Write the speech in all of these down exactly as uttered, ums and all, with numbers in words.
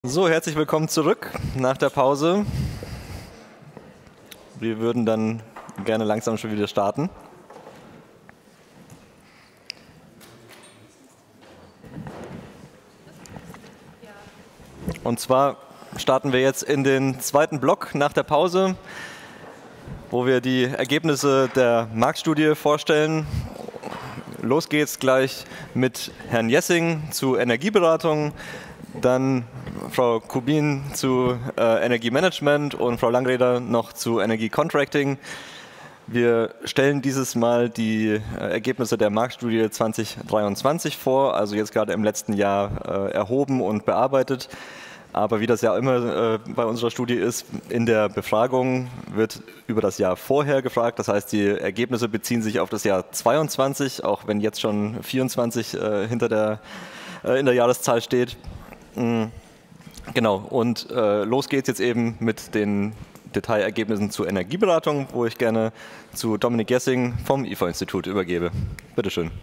So, herzlich willkommen zurück nach der Pause. Wir würden dann gerne langsam schon wieder starten. Und zwar starten wir jetzt in den zweiten Block nach der Pause, wo wir die Ergebnisse der Marktstudie vorstellen. Los geht's gleich mit Herrn Jessing zu Energieberatung, dann Frau Kubin zu äh, Energiemanagement und Frau Langreder noch zu Energiecontracting. Wir stellen dieses Mal die äh, Ergebnisse der Marktstudie zwanzig dreiundzwanzig vor, also jetzt gerade im letzten Jahr äh, erhoben und bearbeitet. Aber wie das ja immer äh, bei unserer Studie ist, in der Befragung wird über das Jahr vorher gefragt. Das heißt, die Ergebnisse beziehen sich auf das Jahr zweiundzwanzig, auch wenn jetzt schon vierundzwanzig äh, hinter der, äh, in der Jahreszahl steht. Mhm. Genau, und äh, los geht's jetzt eben mit den Detailergebnissen zur Energieberatung, wo ich gerne zu Dominik Jessing vom I F A-Institut übergebe. Bitte schön.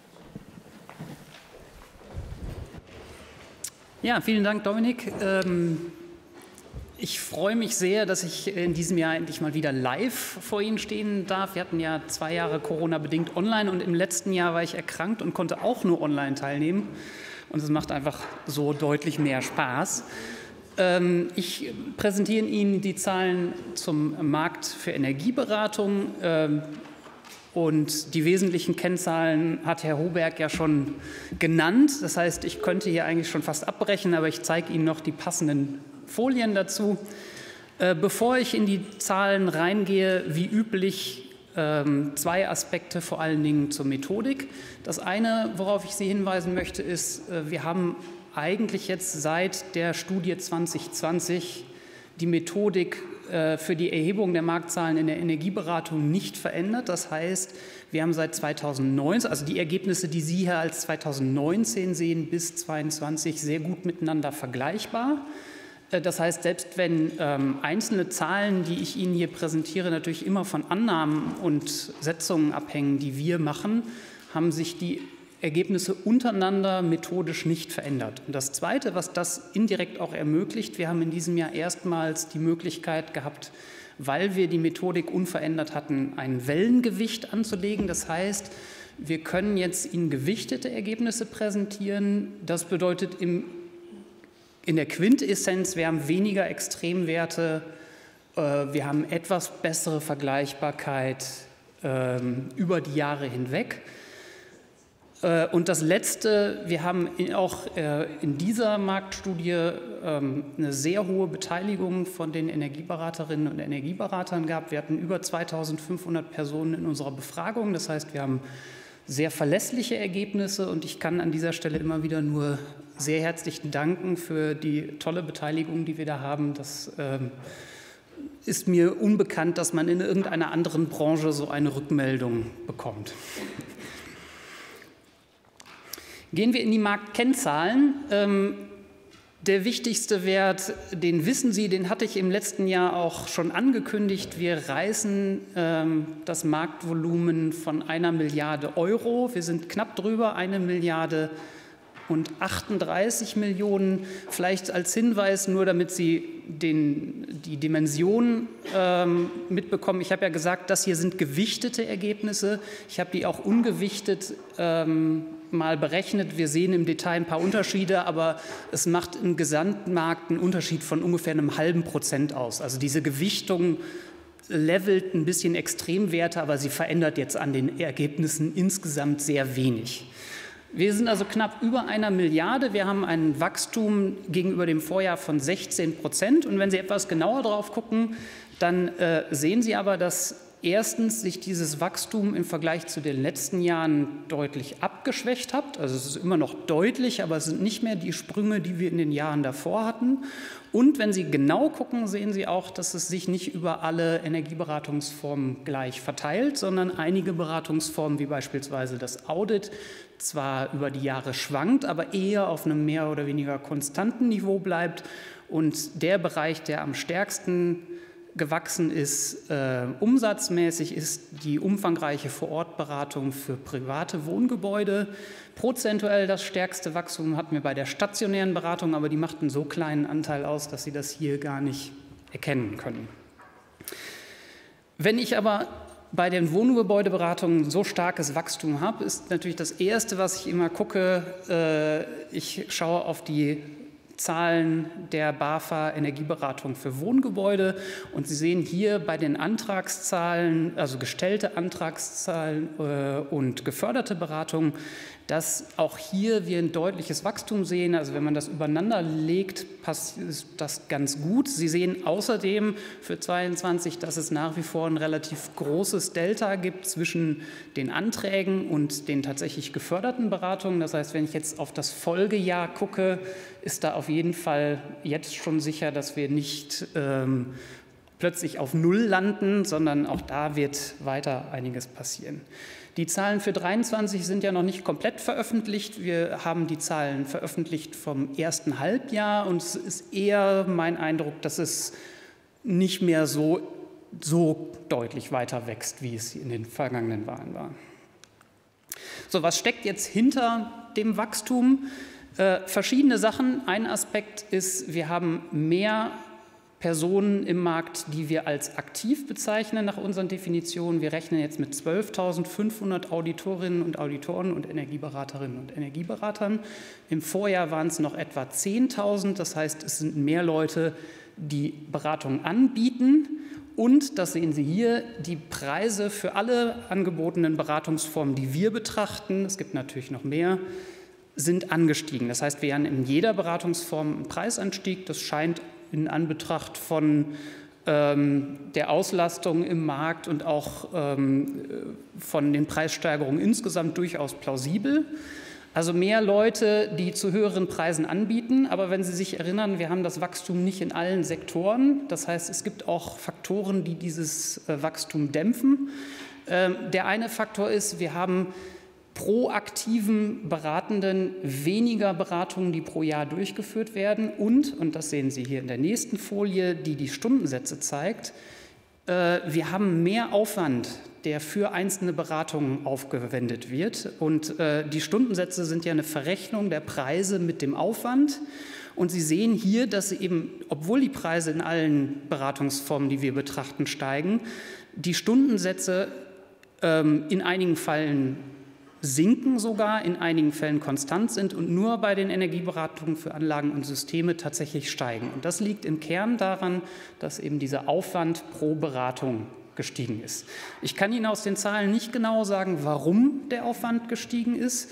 Ja, vielen Dank, Dominik. Ähm, ich freue mich sehr, dass ich in diesem Jahr endlich mal wieder live vor Ihnen stehen darf. Wir hatten ja zwei Jahre Corona-bedingt online und im letzten Jahr war ich erkrankt und konnte auch nur online teilnehmen. Und es macht einfach so deutlich mehr Spaß. Ähm, ich präsentiere Ihnen die Zahlen zum Markt für Energieberatung. Ähm, Und die wesentlichen Kennzahlen hat Herr Hoberg ja schon genannt. Das heißt, ich könnte hier eigentlich schon fast abbrechen, aber ich zeige Ihnen noch die passenden Folien dazu. Äh, bevor ich in die Zahlen reingehe, wie üblich, ähm, zwei Aspekte vor allen Dingen zur Methodik. Das eine, worauf ich Sie hinweisen möchte, ist, äh, wir haben eigentlich jetzt seit der Studie zwanzig zwanzig die Methodik für die Erhebung der Marktzahlen in der Energieberatung nicht verändert. Das heißt, wir haben seit zweitausendneunzehn, also die Ergebnisse, die Sie hier als zweitausendneunzehn sehen, bis zweitausendzweiundzwanzig sehr gut miteinander vergleichbar. Das heißt, selbst wenn ähm, einzelne Zahlen, die ich Ihnen hier präsentiere, natürlich immer von Annahmen und Setzungen abhängen, die wir machen, haben sich die Ergebnisse untereinander methodisch nicht verändert. Und das Zweite, was das indirekt auch ermöglicht, wir haben in diesem Jahr erstmals die Möglichkeit gehabt, weil wir die Methodik unverändert hatten, ein Wellengewicht anzulegen. Das heißt, wir können jetzt Ihnen gewichtete Ergebnisse präsentieren. Das bedeutet im, in der Quintessenz, wir haben weniger Extremwerte, äh, wir haben etwas bessere Vergleichbarkeit äh, über die Jahre hinweg. Und das Letzte, wir haben auch in dieser Marktstudie eine sehr hohe Beteiligung von den Energieberaterinnen und Energieberatern gehabt. Wir hatten über zweitausendfünfhundert Personen in unserer Befragung. Das heißt, wir haben sehr verlässliche Ergebnisse und ich kann an dieser Stelle immer wieder nur sehr herzlich danken für die tolle Beteiligung, die wir da haben. Das ist mir unbekannt, dass man in irgendeiner anderen Branche so eine Rückmeldung bekommt. Gehen wir in die Marktkennzahlen. Ähm, der wichtigste Wert, den wissen Sie, den hatte ich im letzten Jahr auch schon angekündigt. Wir reißen ähm, das Marktvolumen von einer Milliarde Euro. Wir sind knapp drüber, eine Milliarde und achtunddreißig Millionen. Vielleicht als Hinweis, nur damit Sie den, die Dimension ähm, mitbekommen. Ich habe ja gesagt, das hier sind gewichtete Ergebnisse. Ich habe die auch ungewichtet ähm, mal berechnet. Wir sehen im Detail ein paar Unterschiede, aber es macht im Gesamtmarkt einen Unterschied von ungefähr einem halben Prozent aus. Also diese Gewichtung levelt ein bisschen Extremwerte, aber sie verändert jetzt an den Ergebnissen insgesamt sehr wenig. Wir sind also knapp über einer Milliarde. Wir haben ein Wachstum gegenüber dem Vorjahr von sechzehn Prozent. Und wenn Sie etwas genauer drauf gucken, dann äh, sehen Sie aber, dass erstens sich dieses Wachstum im Vergleich zu den letzten Jahren deutlich abgeschwächt hat. Also es ist immer noch deutlich, aber es sind nicht mehr die Sprünge, die wir in den Jahren davor hatten. Und wenn Sie genau gucken, sehen Sie auch, dass es sich nicht über alle Energieberatungsformen gleich verteilt, sondern einige Beratungsformen, wie beispielsweise das Audit, zwar über die Jahre schwankt, aber eher auf einem mehr oder weniger konstanten Niveau bleibt. Und der Bereich, der am stärksten gewachsen ist, äh, umsatzmäßig, ist die umfangreiche Vorortberatung für private Wohngebäude. Prozentuell das stärkste Wachstum hatten wir bei der stationären Beratung, aber die macht einen so kleinen Anteil aus, dass Sie das hier gar nicht erkennen können. Wenn ich aber bei den Wohngebäudeberatungen so starkes Wachstum habe, ist natürlich das Erste, was ich immer gucke, äh, ich schaue auf die Zahlen der BAFA Energieberatung für Wohngebäude und Sie sehen hier bei den Antragszahlen, also gestellte Antragszahlen äh, und geförderte Beratungen, dass auch hier wir ein deutliches Wachstum sehen. Also wenn man das übereinander legt, passt ist das ganz gut. Sie sehen außerdem für zweiundzwanzig, dass es nach wie vor ein relativ großes Delta gibt zwischen den Anträgen und den tatsächlich geförderten Beratungen. Das heißt, wenn ich jetzt auf das Folgejahr gucke, ist da auf jeden Fall jetzt schon sicher, dass wir nicht ähm, plötzlich auf Null landen, sondern auch da wird weiter einiges passieren. Die Zahlen für dreiundzwanzig sind ja noch nicht komplett veröffentlicht. Wir haben die Zahlen veröffentlicht vom ersten Halbjahr und es ist eher mein Eindruck, dass es nicht mehr so, so deutlich weiter wächst, wie es in den vergangenen Jahren war. So, was steckt jetzt hinter dem Wachstum? Äh, verschiedene Sachen. Ein Aspekt ist, wir haben mehr Personen im Markt, die wir als aktiv bezeichnen nach unseren Definitionen. Wir rechnen jetzt mit zwölftausendfünfhundert Auditorinnen und Auditoren und Energieberaterinnen und Energieberatern. Im Vorjahr waren es noch etwa zehntausend. Das heißt, es sind mehr Leute, die Beratung anbieten. Und, das sehen Sie hier, die Preise für alle angebotenen Beratungsformen, die wir betrachten, es gibt natürlich noch mehr, sind angestiegen. Das heißt, wir haben in jeder Beratungsform einen Preisanstieg. Das scheint in Anbetracht von ähm, der Auslastung im Markt und auch ähm, von den Preissteigerungen insgesamt durchaus plausibel. Also mehr Leute, die zu höheren Preisen anbieten. Aber wenn Sie sich erinnern, wir haben das Wachstum nicht in allen Sektoren. Das heißt, es gibt auch Faktoren, die dieses äh, Wachstum dämpfen. Ähm, der eine Faktor ist, wir haben pro aktiven Beratenden weniger Beratungen, die pro Jahr durchgeführt werden und, und das sehen Sie hier in der nächsten Folie, die die Stundensätze zeigt, äh, wir haben mehr Aufwand, der für einzelne Beratungen aufgewendet wird und äh, die Stundensätze sind ja eine Verrechnung der Preise mit dem Aufwand und Sie sehen hier, dass eben, obwohl die Preise in allen Beratungsformen, die wir betrachten, steigen, die Stundensätze ähm, in einigen Fällen sinken sogar, in einigen Fällen konstant sind und nur bei den Energieberatungen für Anlagen und Systeme tatsächlich steigen. Und das liegt im Kern daran, dass eben dieser Aufwand pro Beratung gestiegen ist. Ich kann Ihnen aus den Zahlen nicht genau sagen, warum der Aufwand gestiegen ist.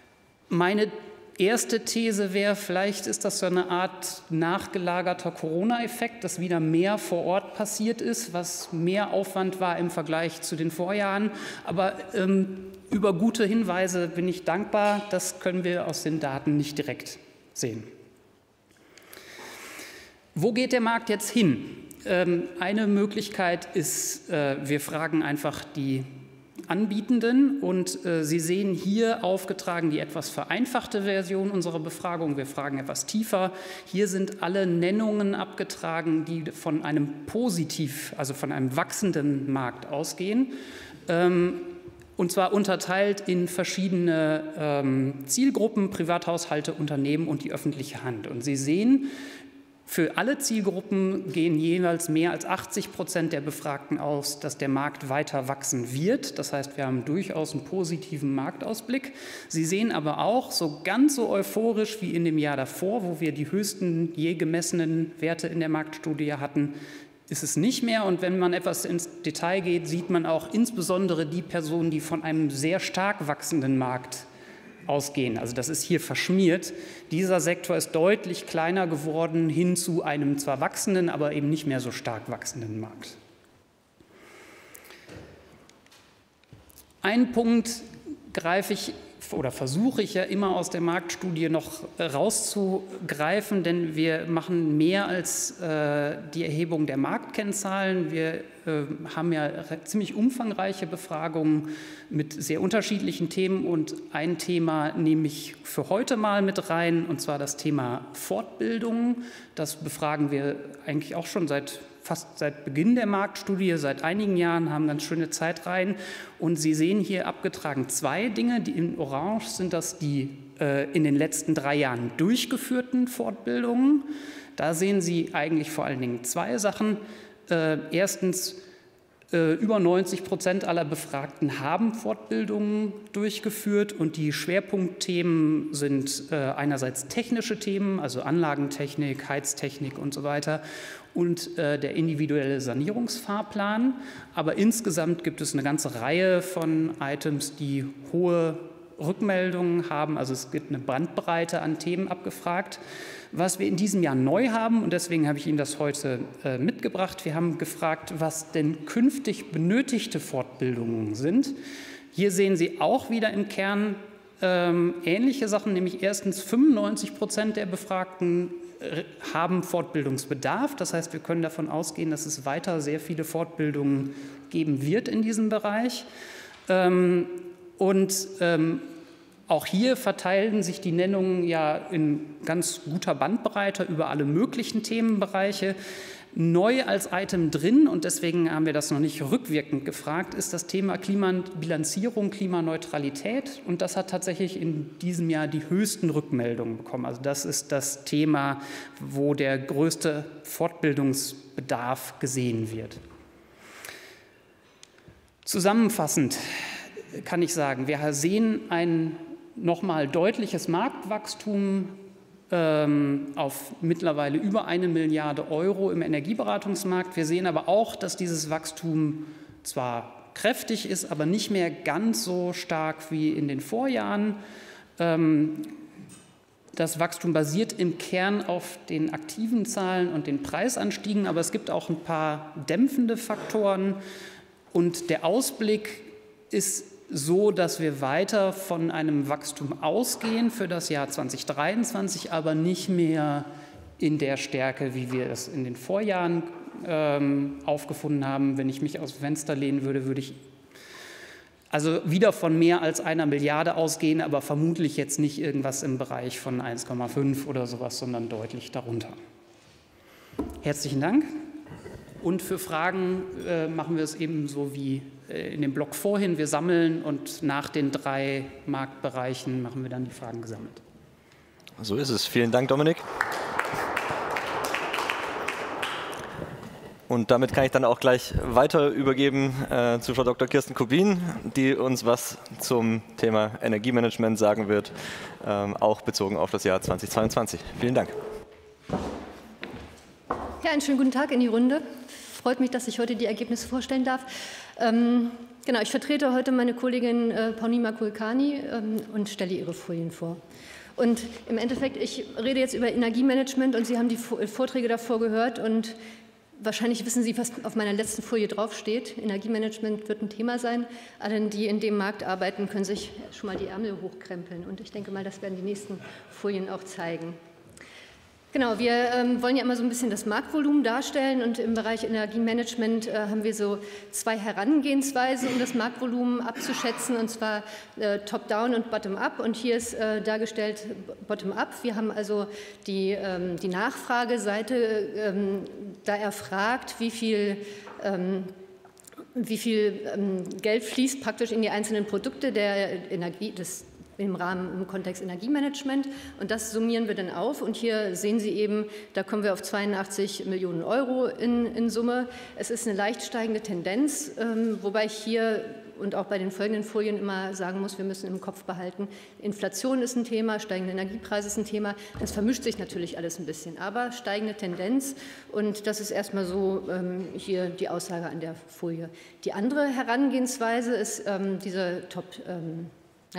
Meine erste These wäre, vielleicht ist das so eine Art nachgelagerter Corona-Effekt, dass wieder mehr vor Ort passiert ist, was mehr Aufwand war im Vergleich zu den Vorjahren. Aber ähm, über gute Hinweise bin ich dankbar. Das können wir aus den Daten nicht direkt sehen. Wo geht der Markt jetzt hin? Ähm, eine Möglichkeit ist, äh, wir fragen einfach die Anbietenden und äh, Sie sehen hier aufgetragen die etwas vereinfachte Version unserer Befragung. Wir fragen etwas tiefer. Hier sind alle Nennungen abgetragen, die von einem positiv, also von einem wachsenden Markt ausgehen. Ähm, Und zwar unterteilt in verschiedene ähm, Zielgruppen, Privathaushalte, Unternehmen und die öffentliche Hand. Und Sie sehen, für alle Zielgruppen gehen jeweils mehr als achtzig Prozent der Befragten aus, dass der Markt weiter wachsen wird. Das heißt, wir haben durchaus einen positiven Marktausblick. Sie sehen aber auch, so ganz so euphorisch wie in dem Jahr davor, wo wir die höchsten je gemessenen Werte in der Marktstudie hatten, ist es nicht mehr. Und wenn man etwas ins Detail geht, sieht man auch insbesondere die Personen, die von einem sehr stark wachsenden Markt ausgehen. Also das ist hier verschmiert. Dieser Sektor ist deutlich kleiner geworden hin zu einem zwar wachsenden, aber eben nicht mehr so stark wachsenden Markt. Einen Punkt greife ich oder versuche ich ja immer aus der Marktstudie noch rauszugreifen, denn wir machen mehr als äh, die Erhebung der Marktkennzahlen. Wir äh, haben ja ziemlich umfangreiche Befragungen mit sehr unterschiedlichen Themen und ein Thema nehme ich für heute mal mit rein, und zwar das Thema Fortbildung. Das befragen wir eigentlich auch schon seit fast seit Beginn der Marktstudie, seit einigen Jahren, haben ganz schöne Zeitreihen. Und Sie sehen hier abgetragen zwei Dinge. Die in Orange sind das die äh, in den letzten drei Jahren durchgeführten Fortbildungen. Da sehen Sie eigentlich vor allen Dingen zwei Sachen. Äh, erstens, äh, über neunzig Prozent aller Befragten haben Fortbildungen durchgeführt und die Schwerpunktthemen sind äh, einerseits technische Themen, also Anlagentechnik, Heiztechnik und so weiter und äh, der individuelle Sanierungsfahrplan. Aber insgesamt gibt es eine ganze Reihe von Items, die hohe Rückmeldungen haben, also es gibt eine Bandbreite an Themen abgefragt. Was wir in diesem Jahr neu haben, und deswegen habe ich Ihnen das heute äh, mitgebracht, wir haben gefragt, was denn künftig benötigte Fortbildungen sind. Hier sehen Sie auch wieder im Kern ähm, ähnliche Sachen, nämlich erstens fünfundneunzig Prozent der Befragten äh, haben Fortbildungsbedarf. Das heißt, wir können davon ausgehen, dass es weiter sehr viele Fortbildungen geben wird in diesem Bereich. Ähm, und ähm, Auch hier verteilen sich die Nennungen ja in ganz guter Bandbreite über alle möglichen Themenbereiche. Neu als Item drin, und deswegen haben wir das noch nicht rückwirkend gefragt, ist das Thema Klimabilanzierung, Klimaneutralität. Und das hat tatsächlich in diesem Jahr die höchsten Rückmeldungen bekommen. Also das ist das Thema, wo der größte Fortbildungsbedarf gesehen wird. Zusammenfassend kann ich sagen, wir sehen ein nochmal deutliches Marktwachstum ähm, auf mittlerweile über eine Milliarde Euro im Energieberatungsmarkt. Wir sehen aber auch, dass dieses Wachstum zwar kräftig ist, aber nicht mehr ganz so stark wie in den Vorjahren. Ähm, das Wachstum basiert im Kern auf den aktiven Zahlen und den Preisanstiegen, aber es gibt auch ein paar dämpfende Faktoren. Und der Ausblick ist so, dass wir weiter von einem Wachstum ausgehen für das Jahr zweitausenddreiundzwanzig, aber nicht mehr in der Stärke, wie wir es in den Vorjahren ähm, aufgefunden haben. Wenn ich mich aus dem Fenster lehnen würde, würde ich also wieder von mehr als einer Milliarde ausgehen, aber vermutlich jetzt nicht irgendwas im Bereich von eins Komma fünf oder sowas, sondern deutlich darunter. Herzlichen Dank. Und für Fragen äh, machen wir es eben so wie äh, in dem Block vorhin. Wir sammeln und nach den drei Marktbereichen machen wir dann die Fragen gesammelt. So ist es. Vielen Dank, Dominik. Und damit kann ich dann auch gleich weiter übergeben äh, zu Frau Doktor Kirsten Kubin, die uns was zum Thema Energiemanagement sagen wird, ähm, auch bezogen auf das Jahr zweitausendzweiundzwanzig. Vielen Dank. Ja, einen schönen guten Tag in die Runde. Freut mich, dass ich heute die Ergebnisse vorstellen darf. Ähm, genau, ich vertrete heute meine Kollegin äh, Paunima Kulkarni ähm, und stelle ihre Folien vor. Und im Endeffekt, ich rede jetzt über Energiemanagement und Sie haben die Vorträge davor gehört und wahrscheinlich wissen Sie, was auf meiner letzten Folie draufsteht. Energiemanagement wird ein Thema sein. Alle, die in dem Markt arbeiten, können sich schon mal die Ärmel hochkrempeln. Und ich denke mal, das werden die nächsten Folien auch zeigen. Genau, wir ähm, wollen ja immer so ein bisschen das Marktvolumen darstellen und im Bereich Energiemanagement äh, haben wir so zwei Herangehensweisen, um das Marktvolumen abzuschätzen, und zwar äh, Top-Down und Bottom-Up. Und hier ist äh, dargestellt Bottom-Up. Wir haben also die, ähm, die Nachfrageseite ähm, da erfragt, wie viel ähm, wie viel ähm, Geld fließt praktisch in die einzelnen Produkte der Energie, des im Rahmen im Kontext Energiemanagement, und das summieren wir dann auf, und hier sehen Sie eben, da kommen wir auf zweiundachtzig Millionen Euro in, in Summe. Es ist eine leicht steigende Tendenz, ähm, wobei ich hier und auch bei den folgenden Folien immer sagen muss, wir müssen im Kopf behalten, Inflation ist ein Thema, steigende Energiepreise ist ein Thema, das vermischt sich natürlich alles ein bisschen, aber steigende Tendenz, und das ist erstmal so ähm, hier die Aussage an der Folie. Die andere Herangehensweise ist ähm, diese Top ähm, Ja,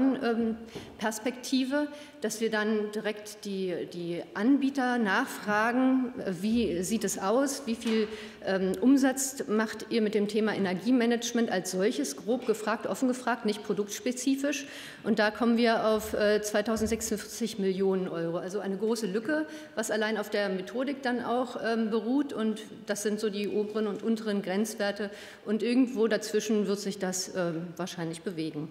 Top-Down-Perspektive, dass wir dann direkt die, die Anbieter nachfragen, wie sieht es aus, wie viel ähm, Umsatz macht ihr mit dem Thema Energiemanagement als solches, grob gefragt, offen gefragt, nicht produktspezifisch. Und da kommen wir auf äh, zweitausendsechsundvierzig Millionen Euro, also eine große Lücke, was allein auf der Methodik dann auch ähm, beruht. Und das sind so die oberen und unteren Grenzwerte. Und irgendwo dazwischen wird sich das äh, wahrscheinlich bewegen.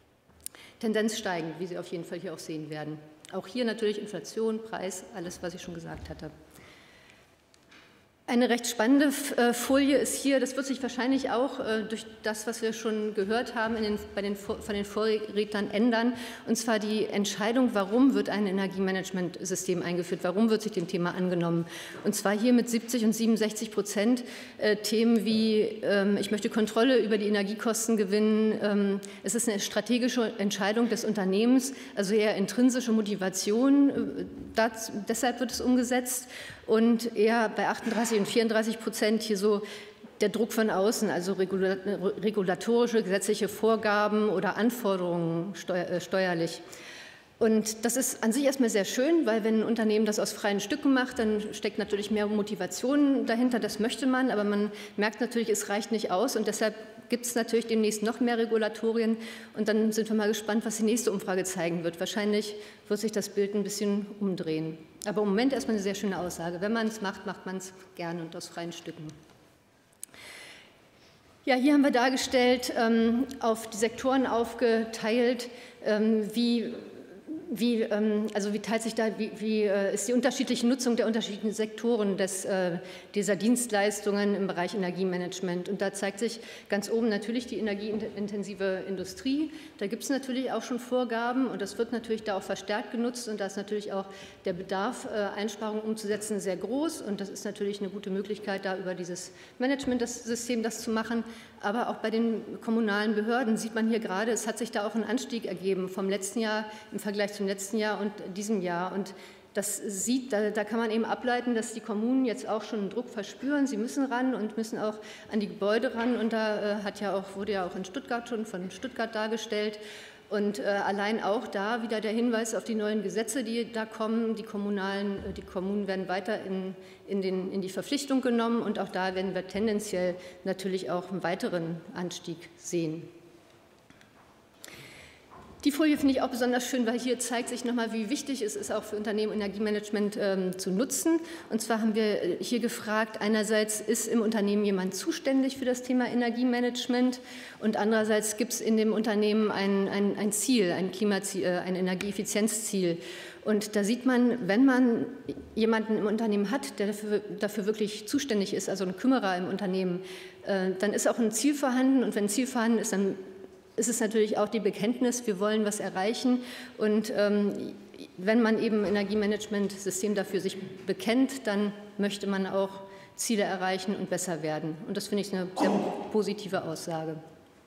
Tendenz steigend, wie Sie auf jeden Fall hier auch sehen werden. Auch hier natürlich Inflation, Preis, alles, was ich schon gesagt hatte. Eine recht spannende Folie ist hier, das wird sich wahrscheinlich auch durch das, was wir schon gehört haben, in den, bei den, von den Vorrednern ändern, und zwar die Entscheidung, warum wird ein Energiemanagementsystem eingeführt, warum wird sich dem Thema angenommen. Und zwar hier mit siebzig und siebenundsechzig Prozent Themen wie, ich möchte Kontrolle über die Energiekosten gewinnen, es ist eine strategische Entscheidung des Unternehmens, also eher intrinsische Motivation, das, deshalb wird es umgesetzt. Und eher bei achtunddreißig und vierunddreißig Prozent hier so der Druck von außen, also regulatorische, gesetzliche Vorgaben oder Anforderungen steuerlich. Und das ist an sich erstmal sehr schön, weil wenn ein Unternehmen das aus freien Stücken macht, dann steckt natürlich mehr Motivation dahinter, das möchte man, aber man merkt natürlich, es reicht nicht aus und deshalb gibt es natürlich demnächst noch mehr Regulatorien und dann sind wir mal gespannt, was die nächste Umfrage zeigen wird. Wahrscheinlich wird sich das Bild ein bisschen umdrehen. Aber im Moment erstmal eine sehr schöne Aussage. Wenn man es macht, macht man es gerne und aus freien Stücken. Ja, hier haben wir dargestellt, ähm, auf die Sektoren aufgeteilt, ähm, wie Wie, also wie teilt sich da, wie, wie ist die unterschiedliche Nutzung der unterschiedlichen Sektoren des, dieser Dienstleistungen im Bereich Energiemanagement? Und da zeigt sich ganz oben natürlich die energieintensive Industrie. Da gibt es natürlich auch schon Vorgaben und das wird natürlich da auch verstärkt genutzt und da ist natürlich auch der Bedarf, Einsparungen umzusetzen, sehr groß und das ist natürlich eine gute Möglichkeit, da über dieses Management-System das zu machen. Aber auch bei den kommunalen Behörden sieht man hier gerade, es hat sich da auch ein Anstieg ergeben vom letzten Jahr im Vergleich zum letzten Jahr und diesem Jahr. Und das sieht, da, da kann man eben ableiten, dass die Kommunen jetzt auch schon einen Druck verspüren. Sie müssen ran und müssen auch an die Gebäude ran. Und da äh, hat ja auch, wurde ja auch in Stuttgart schon von Stuttgart dargestellt. Und äh, allein auch da wieder der Hinweis auf die neuen Gesetze, die da kommen. Die, kommunalen, die Kommunen werden weiter in, in, den, in die Verpflichtung genommen und auch da werden wir tendenziell natürlich auch einen weiteren Anstieg sehen. Die Folie finde ich auch besonders schön, weil hier zeigt sich nochmal, wie wichtig es ist, auch für Unternehmen Energiemanagement ähm, zu nutzen. Und zwar haben wir hier gefragt, einerseits ist im Unternehmen jemand zuständig für das Thema Energiemanagement und andererseits gibt es in dem Unternehmen ein, ein, ein Ziel, ein Klimaziel, äh, ein Energieeffizienzziel. Und da sieht man, wenn man jemanden im Unternehmen hat, der dafür, dafür wirklich zuständig ist, also ein Kümmerer im Unternehmen, äh, dann ist auch ein Ziel vorhanden und wenn ein Ziel vorhanden ist, dann ist es natürlich auch die Bekenntnis, wir wollen was erreichen und ähm, wenn man eben ein Energiemanagementsystem dafür sich bekennt, dann möchte man auch Ziele erreichen und besser werden. Und das finde ich eine sehr positive Aussage.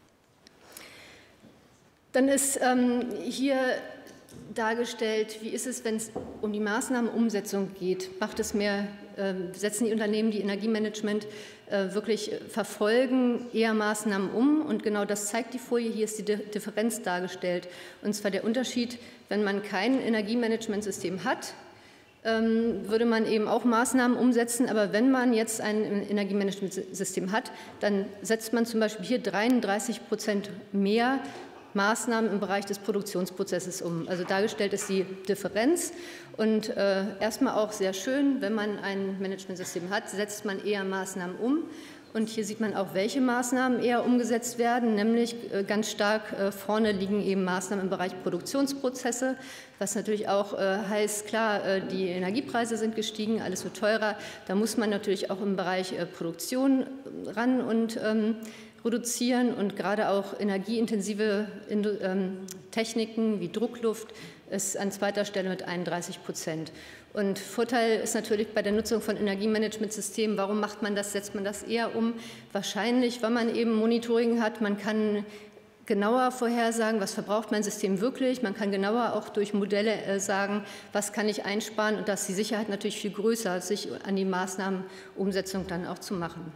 Dann ist ähm, hier dargestellt, wie ist es, wenn es um die Maßnahmenumsetzung geht? Macht es mehr, äh, setzen die Unternehmen, die Energiemanagement äh, wirklich verfolgen, eher Maßnahmen um? Und genau das zeigt die Folie. Hier ist die Differenz dargestellt. Und zwar der Unterschied, wenn man kein Energiemanagementsystem hat, ähm, würde man eben auch Maßnahmen umsetzen. Aber wenn man jetzt ein Energiemanagementsystem hat, dann setzt man zum Beispiel hier dreiunddreißig Prozent mehr Maßnahmen im Bereich des Produktionsprozesses um. Also dargestellt ist die Differenz und äh, erstmal auch sehr schön, wenn man ein Managementsystem hat, setzt man eher Maßnahmen um und hier sieht man auch, welche Maßnahmen eher umgesetzt werden, nämlich äh, ganz stark äh, vorne liegen eben Maßnahmen im Bereich Produktionsprozesse, was natürlich auch äh, heißt, klar, äh, die Energiepreise sind gestiegen, alles wird teurer, da muss man natürlich auch im Bereich äh, Produktion ran und ähm, reduzieren und gerade auch energieintensive Techniken wie Druckluft ist an zweiter Stelle mit einunddreißig Prozent. Und Vorteil ist natürlich bei der Nutzung von Energiemanagementsystemen, warum macht man das, setzt man das eher um? Wahrscheinlich, weil man eben Monitoring hat, man kann genauer vorhersagen, was verbraucht mein System wirklich, man kann genauer auch durch Modelle sagen, was kann ich einsparen und da ist die Sicherheit natürlich viel größer, sich an die Maßnahmenumsetzung dann auch zu machen.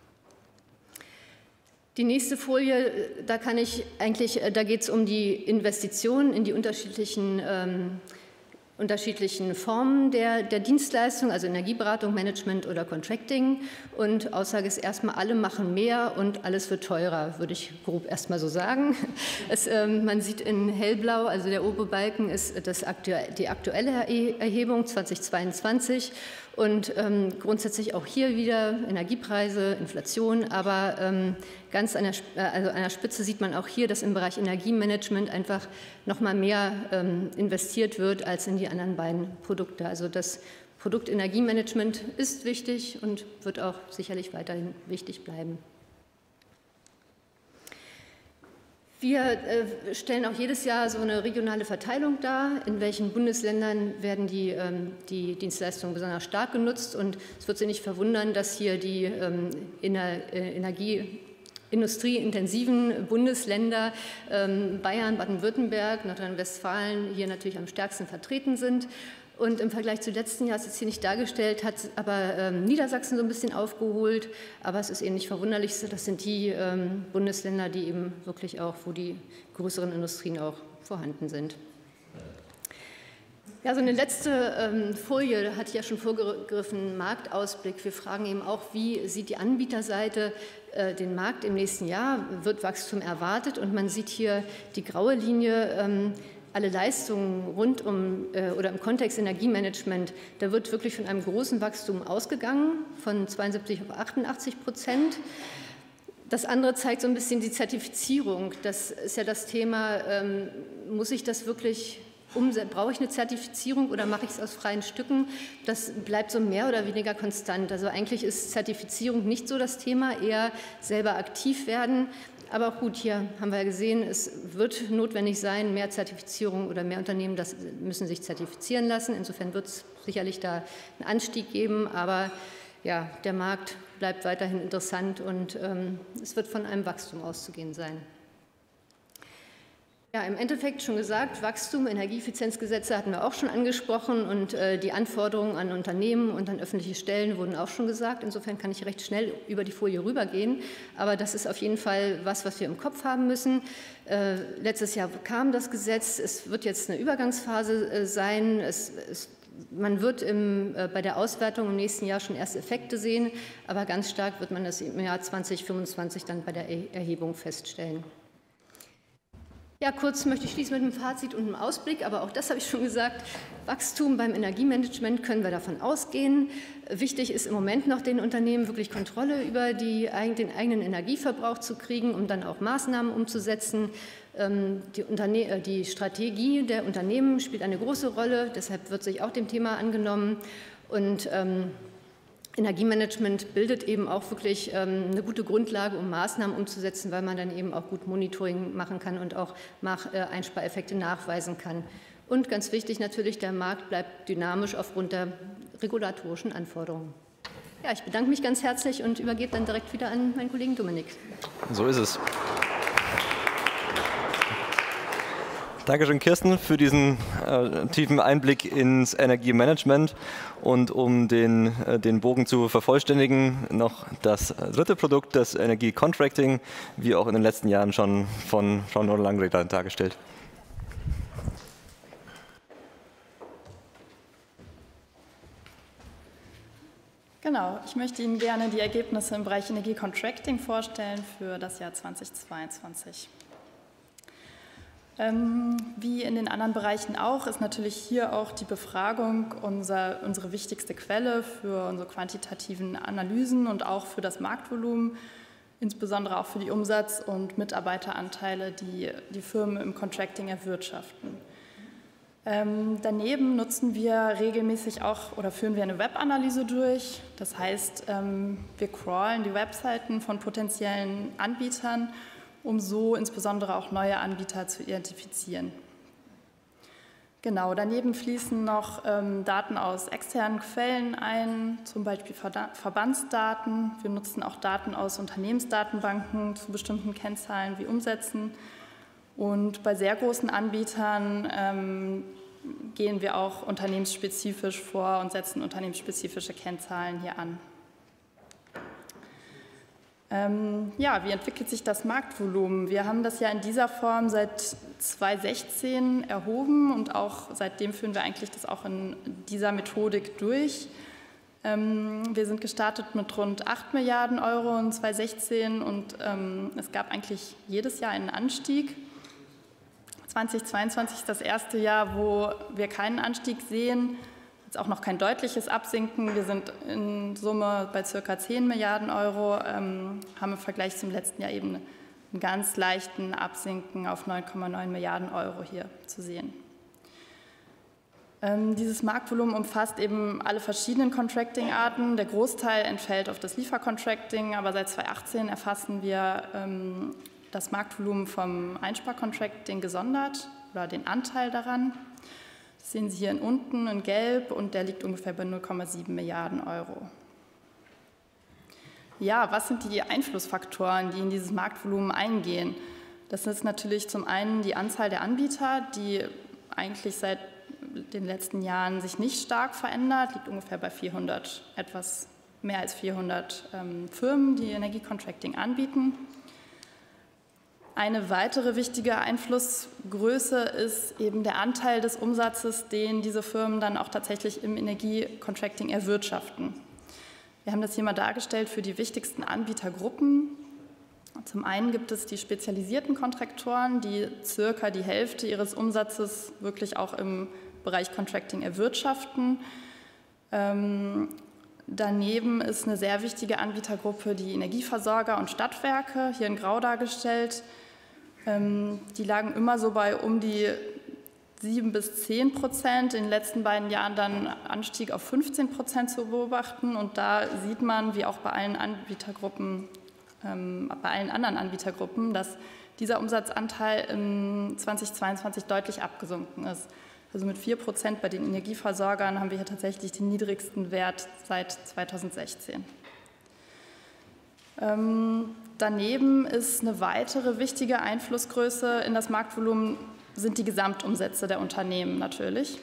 Die nächste Folie, da kann ich eigentlich, da geht es um die Investitionen in die unterschiedlichen, ähm, unterschiedlichen Formen der, der Dienstleistung, also Energieberatung, Management oder Contracting. Und Aussage ist erstmal, alle machen mehr und alles wird teurer, würde ich grob erstmal so sagen. Es, ähm, man sieht in hellblau, also der obere Balken ist das aktu die aktuelle Erhebung zweitausendzweiundzwanzig. Und ähm, grundsätzlich auch hier wieder Energiepreise, Inflation, aber ähm, ganz an der, also an der Spitze sieht man auch hier, dass im Bereich Energiemanagement einfach noch mal mehr ähm, investiert wird als in die anderen beiden Produkte. Also das Produktenergiemanagement ist wichtig und wird auch sicherlich weiterhin wichtig bleiben. Wir äh, stellen auch jedes Jahr so eine regionale Verteilung dar, in welchen Bundesländern werden die, ähm, die Dienstleistungen besonders stark genutzt. Und es wird Sie nicht verwundern, dass hier die ähm, Ener äh, Energie industrieintensiven Bundesländer ähm, Bayern, Baden-Württemberg, Nordrhein-Westfalen hier natürlich am stärksten vertreten sind. Und im Vergleich zu letzten Jahr ist es hier nicht dargestellt, hat aber ähm, Niedersachsen so ein bisschen aufgeholt. Aber es ist eben nicht verwunderlich, das sind die ähm, Bundesländer, die eben wirklich auch, wo die größeren Industrien auch vorhanden sind. Ja, so eine letzte ähm, Folie hatte ich ja schon vorgegriffen, Marktausblick. Wir fragen eben auch, wie sieht die Anbieterseite äh, den Markt im nächsten Jahr? Wird Wachstum erwartet? Und man sieht hier die graue Linie, ähm, alle Leistungen rund um äh, oder im Kontext Energiemanagement, da wird wirklich von einem großen Wachstum ausgegangen, von zweiundsiebzig auf achtundachtzig Prozent. Das andere zeigt so ein bisschen die Zertifizierung. Das ist ja das Thema, ähm, muss ich das wirklich umsetzen? Brauche ich eine Zertifizierung oder mache ich es aus freien Stücken? Das bleibt so mehr oder weniger konstant. Also eigentlich ist Zertifizierung nicht so das Thema, eher selber aktiv werden. Aber auch gut, hier haben wir ja gesehen, es wird notwendig sein, mehr Zertifizierung oder mehr Unternehmen das müssen sich zertifizieren lassen. Insofern wird es sicherlich da einen Anstieg geben, aber ja, der Markt bleibt weiterhin interessant und ähm, es wird von einem Wachstum auszugehen sein. Ja, im Endeffekt schon gesagt, Wachstum, Energieeffizienzgesetze hatten wir auch schon angesprochen und äh, die Anforderungen an Unternehmen und an öffentliche Stellen wurden auch schon gesagt. Insofern kann ich recht schnell über die Folie rübergehen, aber das ist auf jeden Fall was, was wir im Kopf haben müssen. Äh, letztes Jahr kam das Gesetz, es wird jetzt eine Übergangsphase äh, sein. Es, es, man wird im, äh, bei der Auswertung im nächsten Jahr schon erste Effekte sehen, aber ganz stark wird man das im Jahr zweitausendfünfundzwanzig dann bei der Erhebung feststellen. Ja, kurz möchte ich schließen mit einem Fazit und einem Ausblick, aber auch das habe ich schon gesagt. Wachstum beim Energiemanagement können wir davon ausgehen. Wichtig ist im Moment noch den Unternehmen wirklich Kontrolle über die, den eigenen Energieverbrauch zu kriegen, um dann auch Maßnahmen umzusetzen. Die, Unterne die Strategie der Unternehmen spielt eine große Rolle, deshalb wird sich auch dem Thema angenommen. Und ähm, Energiemanagement bildet eben auch wirklich ähm, eine gute Grundlage, um Maßnahmen umzusetzen, weil man dann eben auch gut Monitoring machen kann und auch Mach, äh, Einspareffekte nachweisen kann. Und ganz wichtig natürlich, der Markt bleibt dynamisch aufgrund der regulatorischen Anforderungen. Ja, ich bedanke mich ganz herzlich und übergebe dann direkt wieder an meinen Kollegen Dominik. So ist es. Dankeschön, Kirsten, für diesen äh, tiefen Einblick ins Energiemanagement. Und um den, äh, den Bogen zu vervollständigen, noch das dritte Produkt, das Energiecontracting, wie auch in den letzten Jahren schon von Jean-Noël Langreder dargestellt. Genau, ich möchte Ihnen gerne die Ergebnisse im Bereich Energiecontracting vorstellen für das Jahr zweitausendzweiundzwanzig. Ähm, wie in den anderen Bereichen auch, ist natürlich hier auch die Befragung unser, unsere wichtigste Quelle für unsere quantitativen Analysen und auch für das Marktvolumen, insbesondere auch für die Umsatz- und Mitarbeiteranteile, die die Firmen im Contracting erwirtschaften. Ähm, daneben nutzen wir regelmäßig auch oder führen wir eine Webanalyse durch. Das heißt, ähm, wir crawlen die Webseiten von potenziellen Anbietern, um so insbesondere auch neue Anbieter zu identifizieren. Genau, daneben fließen noch ähm, Daten aus externen Quellen ein, zum Beispiel Verbandsdaten. Wir nutzen auch Daten aus Unternehmensdatenbanken zu bestimmten Kennzahlen wie Umsätzen. Und bei sehr großen Anbietern ähm, gehen wir auch unternehmensspezifisch vor und setzen unternehmensspezifische Kennzahlen hier an. Ähm, ja, wie entwickelt sich das Marktvolumen? Wir haben das ja in dieser Form seit zweitausendsechzehn erhoben und auch seitdem führen wir eigentlich das auch in dieser Methodik durch. Ähm, wir sind gestartet mit rund acht Milliarden Euro in zweitausendsechzehn und ähm, es gab eigentlich jedes Jahr einen Anstieg. zweitausendzweiundzwanzig ist das erste Jahr, wo wir keinen Anstieg sehen. Jetzt auch noch kein deutliches Absinken. Wir sind in Summe bei ca. zehn Milliarden Euro, ähm, haben im Vergleich zum letzten Jahr eben einen ganz leichten Absinken auf neun Komma neun Milliarden Euro hier zu sehen. Ähm, dieses Marktvolumen umfasst eben alle verschiedenen Contracting-Arten. Der Großteil entfällt auf das Liefercontracting, aber seit zweitausendachtzehn erfassen wir ähm, das Marktvolumen vom Einsparcontracting gesondert oder den Anteil daran. Das sehen Sie hier unten in Gelb und der liegt ungefähr bei null Komma sieben Milliarden Euro. Ja, was sind die Einflussfaktoren, die in dieses Marktvolumen eingehen? Das ist natürlich zum einen die Anzahl der Anbieter, die eigentlich seit den letzten Jahren sich nicht stark verändert, liegt ungefähr bei vierhundert, etwas mehr als vierhundert ähm, Firmen, die Energiecontracting anbieten. Eine weitere wichtige Einflussgröße ist eben der Anteil des Umsatzes, den diese Firmen dann auch tatsächlich im Energiecontracting erwirtschaften. Wir haben das hier mal dargestellt für die wichtigsten Anbietergruppen. Zum einen gibt es die spezialisierten Kontraktoren, die circa die Hälfte ihres Umsatzes wirklich auch im Bereich Contracting erwirtschaften. Ähm, daneben ist eine sehr wichtige Anbietergruppe die Energieversorger und Stadtwerke, hier in Grau dargestellt. Ähm, die lagen immer so bei um die sieben bis zehn Prozent, in den letzten beiden Jahren dann Anstieg auf fünfzehn Prozent zu beobachten. Und da sieht man, wie auch bei allen Anbietergruppen, ähm, bei allen anderen Anbietergruppen, dass dieser Umsatzanteil im zweitausendzweiundzwanzig deutlich abgesunken ist. Also mit vier Prozent bei den Energieversorgern haben wir hier tatsächlich den niedrigsten Wert seit zweitausendsechzehn. Ähm, daneben ist eine weitere wichtige Einflussgröße in das Marktvolumen sind die Gesamtumsätze der Unternehmen natürlich.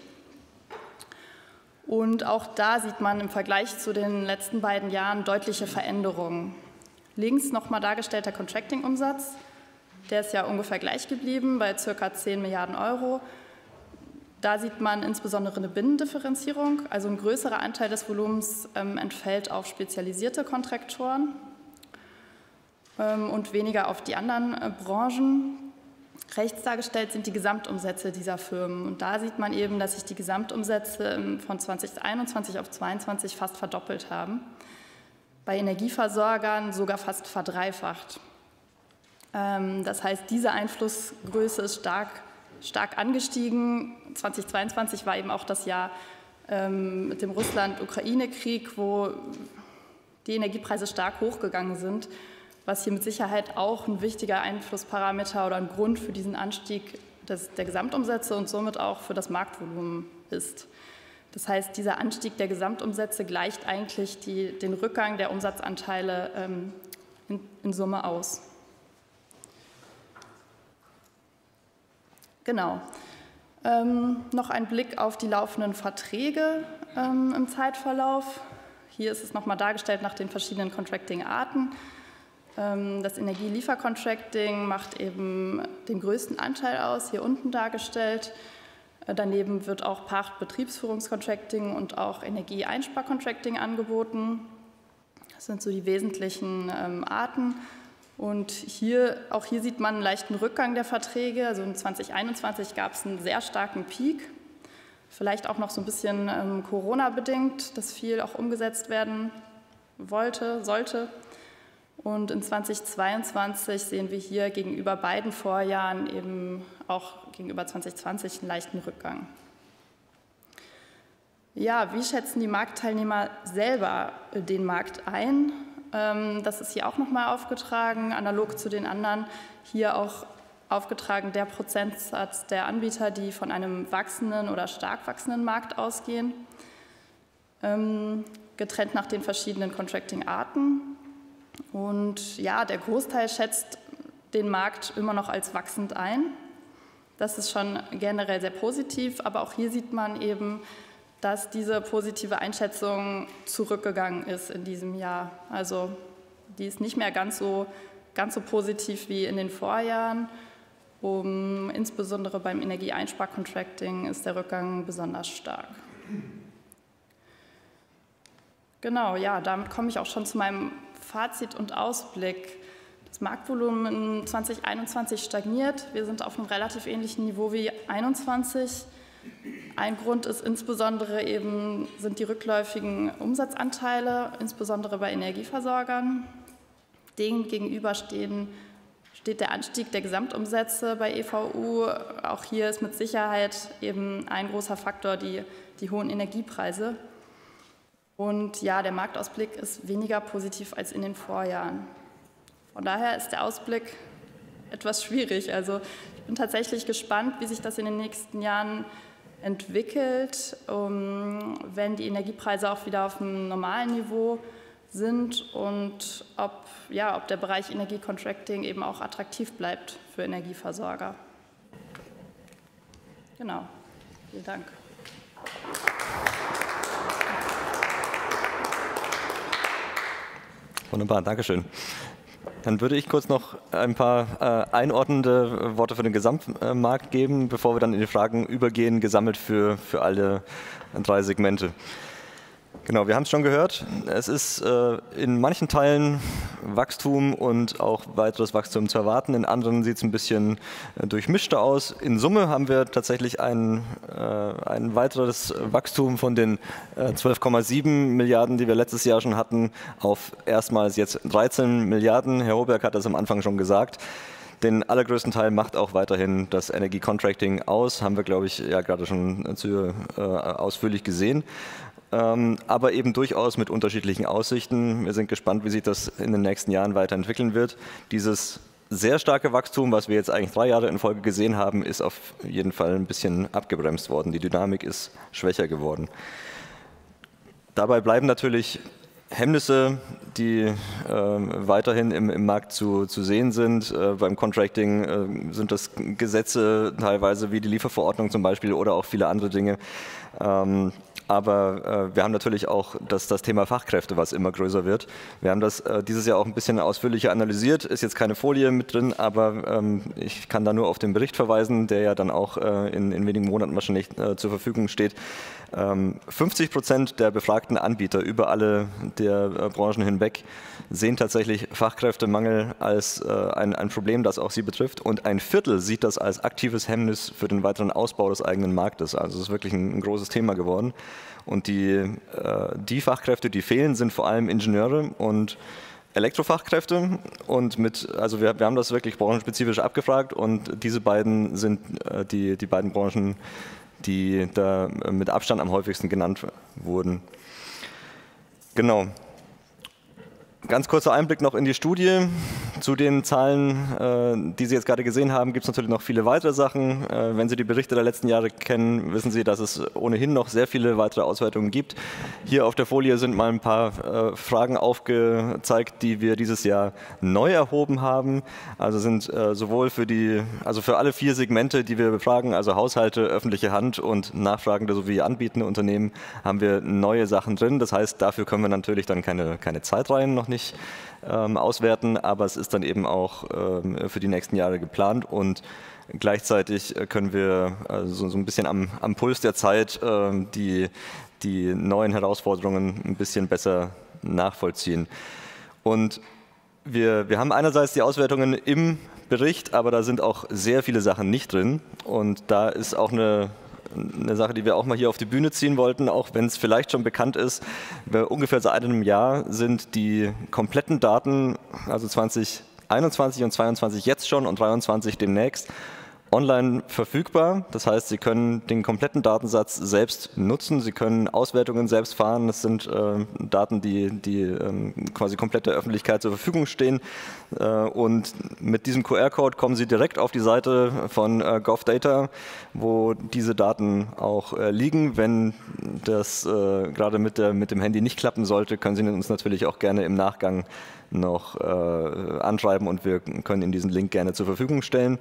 Und auch da sieht man im Vergleich zu den letzten beiden Jahren deutliche Veränderungen. Links nochmal dargestellter Contracting-Umsatz, der ist ja ungefähr gleich geblieben bei ca. zehn Milliarden Euro. Da sieht man insbesondere eine Binnendifferenzierung, also ein größerer Anteil des Volumens ähm, entfällt auf spezialisierte Kontraktoren ähm, und weniger auf die anderen äh, Branchen. Rechts dargestellt sind die Gesamtumsätze dieser Firmen und da sieht man eben, dass sich die Gesamtumsätze von zweitausendeinundzwanzig auf zweitausendzweiundzwanzig fast verdoppelt haben. Bei Energieversorgern sogar fast verdreifacht. Ähm, das heißt, diese Einflussgröße ist stark stark angestiegen. zweitausendzweiundzwanzig war eben auch das Jahr ähm, mit dem Russland-Ukraine-Krieg, wo die Energiepreise stark hochgegangen sind, was hier mit Sicherheit auch ein wichtiger Einflussparameter oder ein Grund für diesen Anstieg des, der Gesamtumsätze und somit auch für das Marktvolumen ist. Das heißt, dieser Anstieg der Gesamtumsätze gleicht eigentlich die, den Rückgang der Umsatzanteile ähm, in, in Summe aus. Genau. Ähm, noch ein Blick auf die laufenden Verträge ähm, im Zeitverlauf. Hier ist es nochmal dargestellt nach den verschiedenen Contracting-Arten. Ähm, das Energieliefercontracting macht eben den größten Anteil aus, hier unten dargestellt. Äh, daneben wird auch Pacht-Betriebsführungscontracting und auch Energieeinsparcontracting angeboten. Das sind so die wesentlichen ähm, Arten. Und hier, auch hier sieht man einen leichten Rückgang der Verträge. Also in zweitausendeinundzwanzig gab es einen sehr starken Peak, vielleicht auch noch so ein bisschen ähm, Corona-bedingt, dass viel auch umgesetzt werden wollte, sollte. Und in zweitausendzweiundzwanzig sehen wir hier gegenüber beiden Vorjahren eben auch gegenüber zweitausendzwanzig einen leichten Rückgang. Ja, wie schätzen die Marktteilnehmer selber den Markt ein? Das ist hier auch nochmal aufgetragen, analog zu den anderen. Hier auch aufgetragen der Prozentsatz der Anbieter, die von einem wachsenden oder stark wachsenden Markt ausgehen, getrennt nach den verschiedenen Contracting-Arten. Und ja, der Großteil schätzt den Markt immer noch als wachsend ein. Das ist schon generell sehr positiv, aber auch hier sieht man eben, dass diese positive Einschätzung zurückgegangen ist in diesem Jahr. Also die ist nicht mehr ganz so, ganz so positiv wie in den Vorjahren. Um, insbesondere beim Energieeinsparcontracting ist der Rückgang besonders stark. Genau, ja, damit komme ich auch schon zu meinem Fazit und Ausblick. Das Marktvolumen in zweitausendeinundzwanzig stagniert. Wir sind auf einem relativ ähnlichen Niveau wie einundzwanzig. Ein Grund ist insbesondere eben, sind die rückläufigen Umsatzanteile, insbesondere bei Energieversorgern. Denen gegenüber stehen steht der Anstieg der Gesamtumsätze bei E V U. Auch hier ist mit Sicherheit eben ein großer Faktor die, die hohen Energiepreise. Und ja, der Marktausblick ist weniger positiv als in den Vorjahren. Von daher ist der Ausblick etwas schwierig. Also ich bin tatsächlich gespannt, wie sich das in den nächsten Jahren entwickelt, um, wenn die Energiepreise auch wieder auf einem normalen Niveau sind und ob, ja, ob der Bereich Energiecontracting eben auch attraktiv bleibt für Energieversorger. Genau, vielen Dank. Wunderbar, Dankeschön. Dann würde ich kurz noch ein paar äh, einordnende Worte für den Gesamtmarkt geben, bevor wir dann in die Fragen übergehen, gesammelt für, für alle drei Segmente. Genau, wir haben es schon gehört. Es ist äh, in manchen Teilen Wachstum und auch weiteres Wachstum zu erwarten. In anderen sieht es ein bisschen äh, durchmischter aus. In Summe haben wir tatsächlich ein, äh, ein weiteres Wachstum von den äh, zwölf Komma sieben Milliarden, die wir letztes Jahr schon hatten, auf erstmals jetzt dreizehn Milliarden. Herr Hoberg hat das am Anfang schon gesagt. Den allergrößten Teil macht auch weiterhin das Energiecontracting aus. Haben wir, glaube ich, ja gerade schon zu, äh, ausführlich gesehen. Aber eben durchaus mit unterschiedlichen Aussichten. Wir sind gespannt, wie sich das in den nächsten Jahren weiterentwickeln wird. Dieses sehr starke Wachstum, was wir jetzt eigentlich drei Jahre in Folge gesehen haben, ist auf jeden Fall ein bisschen abgebremst worden. Die Dynamik ist schwächer geworden. Dabei bleiben natürlich Hemmnisse, die äh, weiterhin im, im Markt zu, zu sehen sind. Äh, beim Contracting äh, sind das Gesetze teilweise wie die Lieferverordnung zum Beispiel oder auch viele andere Dinge. Ähm, Aber äh, wir haben natürlich auch das, das Thema Fachkräfte, was immer größer wird. Wir haben das äh, dieses Jahr auch ein bisschen ausführlicher analysiert. Ist jetzt keine Folie mit drin, aber ähm, ich kann da nur auf den Bericht verweisen, der ja dann auch äh, in, in wenigen Monaten wahrscheinlich äh, zur Verfügung steht. Ähm, fünfzig Prozent der befragten Anbieter über alle der äh, Branchen hinweg sehen tatsächlich Fachkräftemangel als äh, ein, ein Problem, das auch sie betrifft. Und ein Viertel sieht das als aktives Hemmnis für den weiteren Ausbau des eigenen Marktes. Also es ist wirklich ein, ein großes Thema geworden. Und die, äh, die Fachkräfte, die fehlen, sind vor allem Ingenieure und Elektrofachkräfte. Und mit, also wir, wir haben das wirklich branchenspezifisch abgefragt und diese beiden sind äh, die, die beiden Branchen, die da mit Abstand am häufigsten genannt wurden. Genau. Ganz kurzer Einblick noch in die Studie. Zu den Zahlen, die Sie jetzt gerade gesehen haben, gibt es natürlich noch viele weitere Sachen. Wenn Sie die Berichte der letzten Jahre kennen, wissen Sie, dass es ohnehin noch sehr viele weitere Auswertungen gibt. Hier auf der Folie sind mal ein paar Fragen aufgezeigt, die wir dieses Jahr neu erhoben haben. Also sind sowohl für die, also für alle vier Segmente, die wir befragen, also Haushalte, öffentliche Hand und Nachfragende sowie anbietende Unternehmen, haben wir neue Sachen drin. Das heißt, dafür können wir natürlich dann keine, keine Zeitreihen noch nicht ähm, auswerten, aber es ist dann eben auch ähm, für die nächsten Jahre geplant und gleichzeitig können wir also so ein bisschen am, am Puls der Zeit ähm, die, die neuen Herausforderungen ein bisschen besser nachvollziehen. Und wir, wir haben einerseits die Auswertungen im Bericht, aber da sind auch sehr viele Sachen nicht drin und da ist auch eine Eine Sache, die wir auch mal hier auf die Bühne ziehen wollten, auch wenn es vielleicht schon bekannt ist. Ungefähr seit einem Jahr sind die kompletten Daten, also zwanzig einundzwanzig und zweiundzwanzig jetzt schon und dreiundzwanzig demnächst, online verfügbar. Das heißt, Sie können den kompletten Datensatz selbst nutzen. Sie können Auswertungen selbst fahren. Das sind äh, Daten, die, die ähm, quasi komplett der Öffentlichkeit zur Verfügung stehen. Äh, und mit diesem Q R-Code kommen Sie direkt auf die Seite von äh, GovData, wo diese Daten auch äh, liegen. Wenn das äh, gerade mit, der, mit dem Handy nicht klappen sollte, können Sie uns natürlich auch gerne im Nachgang noch äh, anschreiben und wir können Ihnen diesen Link gerne zur Verfügung stellen.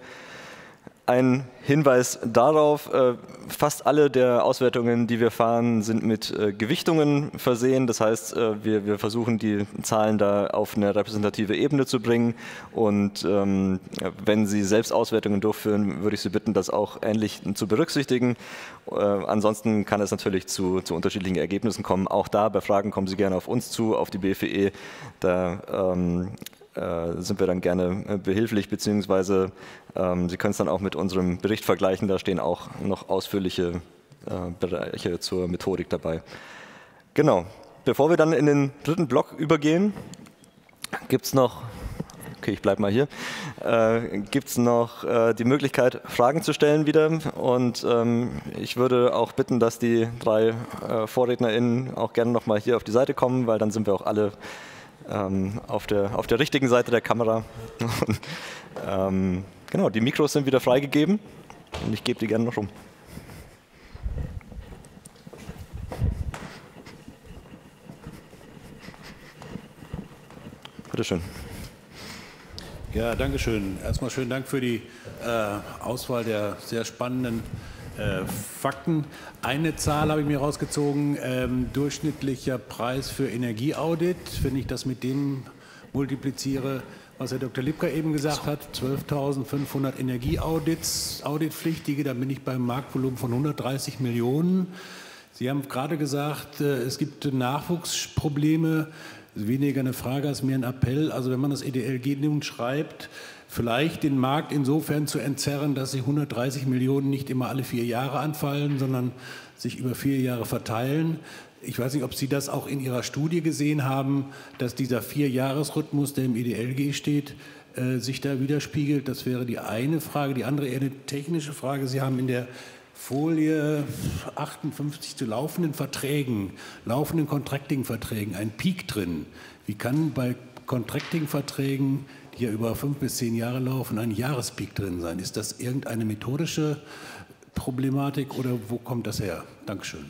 Ein Hinweis darauf, fast alle der Auswertungen, die wir fahren, sind mit Gewichtungen versehen. Das heißt, wir, wir versuchen die Zahlen da auf eine repräsentative Ebene zu bringen. Und ähm, wenn Sie selbst Auswertungen durchführen, würde ich Sie bitten, das auch ähnlich zu berücksichtigen. Äh, ansonsten kann es natürlich zu, zu unterschiedlichen Ergebnissen kommen. Auch da bei Fragen kommen Sie gerne auf uns zu, auf die B F E. Da ähm, äh, sind wir dann gerne behilflich, beziehungsweise ähm, Sie können es dann auch mit unserem Bericht vergleichen. Da stehen auch noch ausführliche äh, Bereiche zur Methodik dabei. Genau. Bevor wir dann in den dritten Block übergehen, gibt es noch okay, ich bleibe mal hier, äh, gibt es noch äh, die Möglichkeit, Fragen zu stellen wieder. Und ähm, ich würde auch bitten, dass die drei äh, VorrednerInnen auch gerne noch mal hier auf die Seite kommen, weil dann sind wir auch alle ähm, auf der, auf der richtigen Seite der Kamera. Und, ähm, genau, die Mikros sind wieder freigegeben und ich gebe die gerne noch rum. Bitte schön. Ja, danke schön. Erstmal schönen Dank für die äh, Auswahl der sehr spannenden äh, Fakten. Eine Zahl habe ich mir rausgezogen, ähm, durchschnittlicher Preis für Energieaudit. Wenn ich das mit dem multipliziere, was Herr Doktor Lipka eben gesagt hat, zwölftausendfünfhundert Energieaudits, Auditpflichtige, dann bin ich beim Marktvolumen von hundertdreißig Millionen. Sie haben gerade gesagt, äh, es gibt Nachwuchsprobleme. Weniger eine Frage als mehr ein Appell. Also wenn man das E D L G nun schreibt, vielleicht den Markt insofern zu entzerren, dass die hundertdreißig Millionen nicht immer alle vier Jahre anfallen, sondern sich über vier Jahre verteilen. Ich weiß nicht, ob Sie das auch in Ihrer Studie gesehen haben, dass dieser Vier-Jahres-Rhythmus, der im E D L G steht, äh, sich da widerspiegelt. Das wäre die eine Frage. Die andere eher eine technische Frage. Sie haben in der Folie achtundfünfzig zu laufenden Verträgen, laufenden Contracting-Verträgen, ein Peak drin. Wie kann bei Contracting-Verträgen, die ja über fünf bis zehn Jahre laufen, ein Jahrespeak drin sein? Ist das irgendeine methodische Problematik oder wo kommt das her? Dankeschön.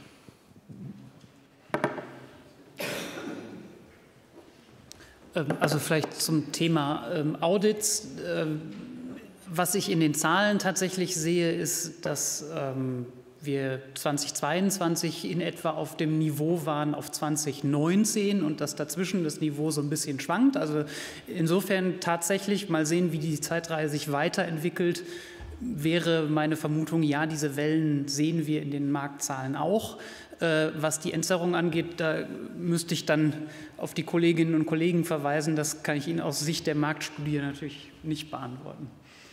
Also vielleicht zum Thema ähm, Audits. Ähm, Was ich in den Zahlen tatsächlich sehe, ist, dass ähm, wir zweitausendzweiundzwanzig in etwa auf dem Niveau waren auf zweitausendneunzehn und dass dazwischen das Niveau so ein bisschen schwankt. Also insofern tatsächlich mal sehen, wie die Zeitreihe sich weiterentwickelt, wäre meine Vermutung, ja, diese Wellen sehen wir in den Marktzahlen auch. Äh, was die Entzerrung angeht, da müsste ich dann auf die Kolleginnen und Kollegen verweisen. Das kann ich Ihnen aus Sicht der Marktstudie natürlich nicht beantworten.